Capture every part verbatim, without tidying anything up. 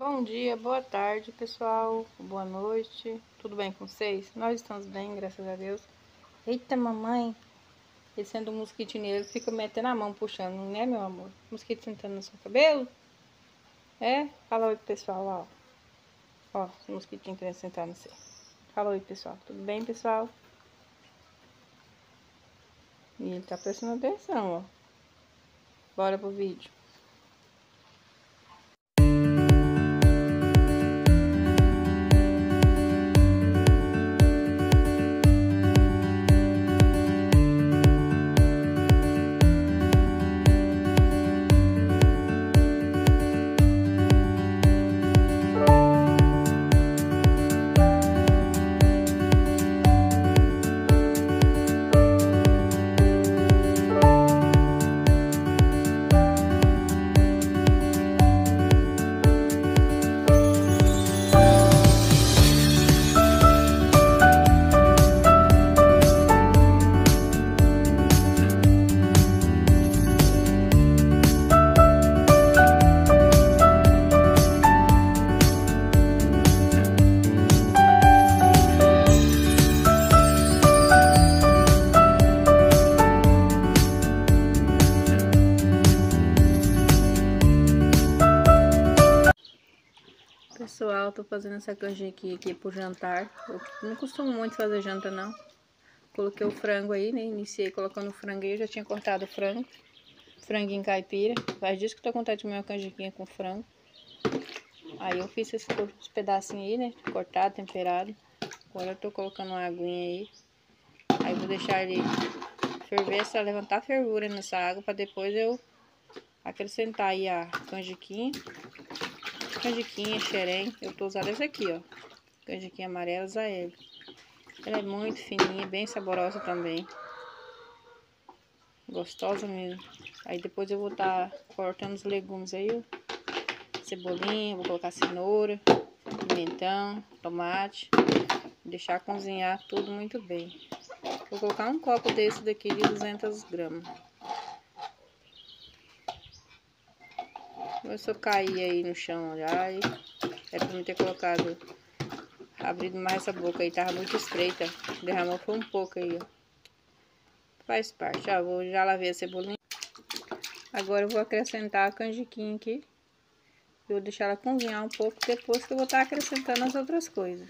Bom dia, boa tarde, pessoal. Boa noite. Tudo bem com vocês? Nós estamos bem, graças a Deus. Eita, mamãe. Descendo um mosquitinho nele, fica metendo a mão puxando, né, meu amor? Mosquito sentando no seu cabelo? É? Fala oi, pessoal, ó. Ó, o mosquitinho querendo sentar no seu. Fala oi, pessoal. Tudo bem, pessoal? E ele tá prestando atenção, ó. Bora pro vídeo. Pessoal, tô fazendo essa canjiquinha aqui pro jantar. Eu não costumo muito fazer janta, não. Coloquei o frango aí, né? Iniciei colocando o frango aí. Eu já tinha cortado o frango. Franguinho caipira. Faz disso que eu tô com vontade de comer uma canjiquinha com frango. Aí eu fiz esses pedacinhos aí, né? Cortado, temperado. Agora eu tô colocando uma aguinha aí. Aí eu vou deixar ele ferver, essa, levantar a fervura nessa água. Pra depois eu acrescentar aí a canjiquinha. Canjiquinha, xerém, eu tô usando essa aqui, ó. Canjiquinha amarela Zael. Ela é muito fininha, bem saborosa também. Gostosa mesmo. Aí depois eu vou estar tá cortando os legumes aí, ó. Cebolinha, vou colocar cenoura, pimentão, tomate. Deixar cozinhar tudo muito bem. Vou colocar um copo desse daqui de duzentas gramas. Começou a cair aí no chão já. E era pra mim ter colocado, abrido mais essa boca aí, tava muito estreita. Derramou foi um pouco aí, ó. Faz parte, ó. Vou já lavei a cebolinha. Agora eu vou acrescentar a canjiquinha aqui. Eu vou deixar ela cozinhar um pouco depois que eu vou estar acrescentando as outras coisas.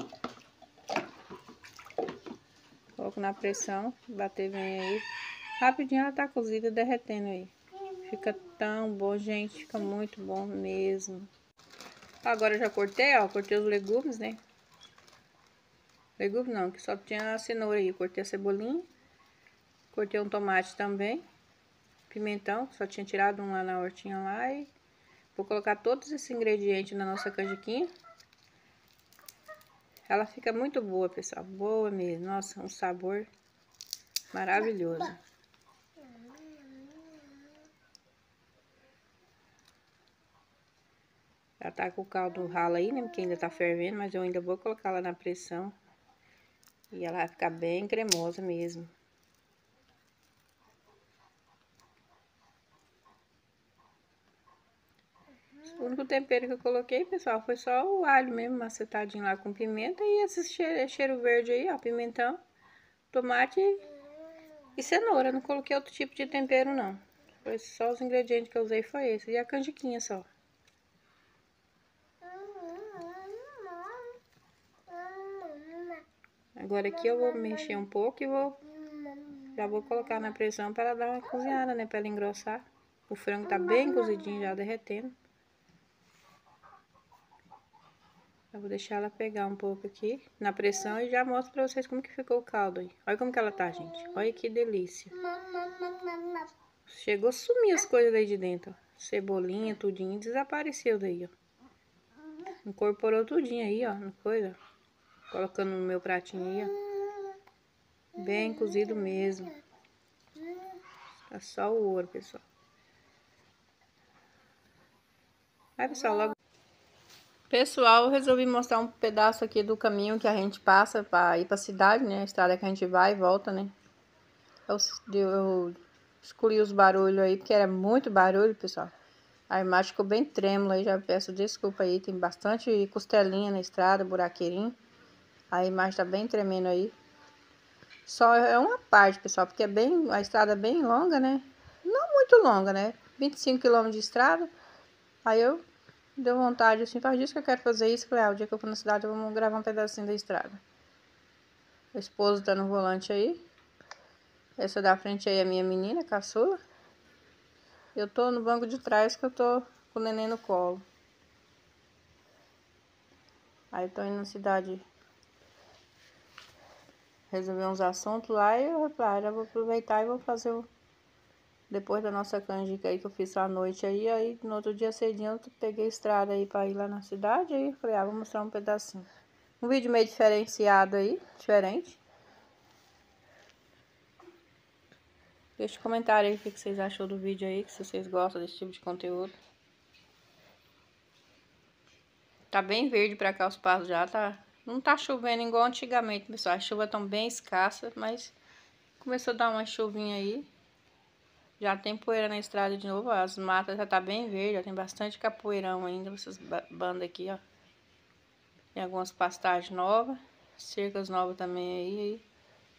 Coloco na pressão, bater bem aí. Rapidinho ela tá cozida, derretendo aí. Fica tão bom, gente. Fica muito bom mesmo. Agora eu já cortei, ó. Cortei os legumes, né? Legumes não, que só tinha a cenoura aí. Cortei a cebolinha. Cortei um tomate também. Pimentão, que só tinha tirado um lá na hortinha lá. E vou colocar todos esses ingredientes na nossa canjiquinha. Ela fica muito boa, pessoal. Boa mesmo. Nossa, um sabor maravilhoso. Já tá com o caldo ralo aí, né? Porque ainda tá fervendo, mas eu ainda vou colocar ela na pressão. E ela vai ficar bem cremosa mesmo. O único tempero que eu coloquei, pessoal, foi só o alho mesmo, macetadinho lá com pimenta. E esse cheiro, cheiro verde aí, ó, pimentão, tomate e cenoura. Não coloquei outro tipo de tempero, não. Foi só os ingredientes que eu usei, foi esse. E a canjiquinha só. Agora aqui eu vou mexer um pouco e vou... Já vou colocar na pressão para dar uma cozinhada, né? Para ela engrossar. O frango tá bem cozidinho já, derretendo. Eu vou deixar ela pegar um pouco aqui na pressão e já mostro pra vocês como que ficou o caldo aí. Olha como que ela tá, gente. Olha que delícia. Chegou a sumir as coisas daí de dentro, ó. Cebolinha, tudinho, desapareceu daí, ó. Incorporou tudinho aí, ó, na coisa. Colocando no meu pratinho aí, ó. Bem cozido mesmo. Tá só o ouro, pessoal. Aí, pessoal, logo... Pessoal, eu resolvi mostrar um pedaço aqui do caminho que a gente passa para ir para a cidade, né? A estrada que a gente vai e volta, né? Eu, eu excluí os barulhos aí, porque era muito barulho, pessoal. A imagem ficou bem trêmula aí, já peço desculpa aí. Tem bastante costelinha na estrada, buraqueirinho. A imagem tá bem tremendo aí. Só é uma parte, pessoal, porque é bem, a estrada é bem longa, né? Não muito longa, né? vinte e cinco quilômetros de estrada. Aí eu deu vontade, assim, faz disso que eu quero fazer isso. Falei, ah, o dia que eu for na cidade, eu vou gravar um pedacinho da estrada. O esposo tá no volante aí. Essa da frente aí é a minha menina, caçula. Eu tô no banco de trás, que eu tô com o neném no colo. Aí eu tô indo na cidade resolver uns assuntos lá. E eu falei, ah, já vou aproveitar e vou fazer o... Depois da nossa canjica aí que eu fiz à noite aí. Aí no outro dia cedinho eu peguei a estrada aí pra ir lá na cidade. Aí eu falei, ah, vou mostrar um pedacinho. Um vídeo meio diferenciado aí, diferente. Deixa um comentário aí o que vocês achou do vídeo aí, se vocês gostam desse tipo de conteúdo. Tá bem verde pra cá os pastos já, tá? Não tá chovendo igual antigamente, pessoal. As chuvas estão bem escassas, mas começou a dar uma chuvinha aí. Já tem poeira na estrada de novo, ó. As matas já tá bem verde, já tem bastante capoeirão ainda, essas bandas aqui, ó. Tem algumas pastagens novas, cercas novas também aí, aí.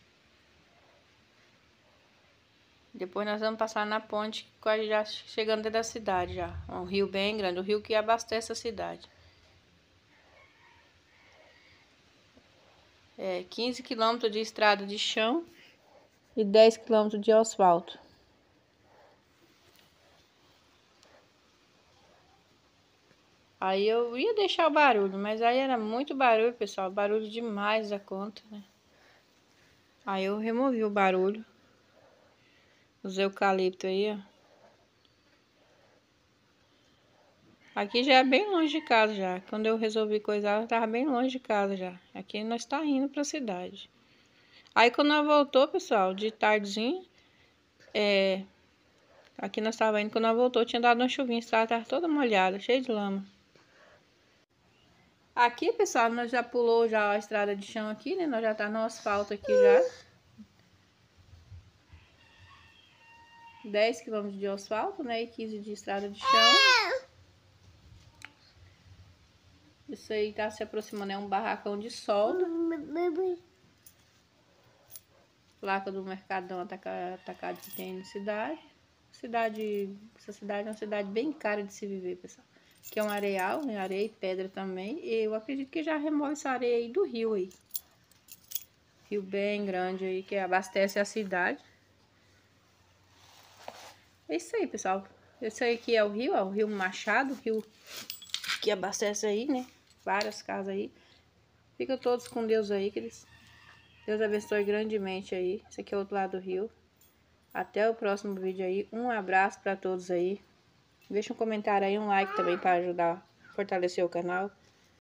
Depois nós vamos passar na ponte, quase já chegando dentro da cidade já. Um rio bem grande, o rio que abastece a cidade. É quinze quilômetros de estrada de chão e dez quilômetros de asfalto. Aí eu ia deixar o barulho, mas aí era muito barulho, pessoal. Barulho demais da conta, né? Aí eu removi o barulho. Os eucaliptos aí, ó. Aqui já é bem longe de casa já. Quando eu resolvi coisar, eu tava bem longe de casa já. Aqui nós tá indo pra cidade. Aí quando nós voltou, pessoal, de tardezinha, é... aqui nós tava indo, quando nós voltou, tinha dado uma chuvinha, a estrada tava toda molhada, cheia de lama. Aqui, pessoal, nós já pulou já a estrada de chão aqui, né? Nós já tá no asfalto aqui já. dez quilômetros de asfalto, né? E quinze de estrada de chão. Isso aí tá se aproximando, é um barracão de solda. Placa do Mercadão Atacado que tem na cidade. Cidade, essa cidade é uma cidade bem cara de se viver, pessoal. Que é um areal, né? Areia e pedra também. E eu acredito que já remove essa areia aí do rio aí. Rio bem grande aí, que abastece a cidade. É isso aí, pessoal. Esse aí aqui é o rio, ó, o Rio Machado, o rio que abastece aí, né? Várias casas aí. Fica todos com Deus aí, que eles... Deus abençoe grandemente aí. Esse aqui é o outro lado do rio. Até o próximo vídeo aí. Um abraço para todos aí. Deixa um comentário aí, um like também para ajudar a fortalecer o canal.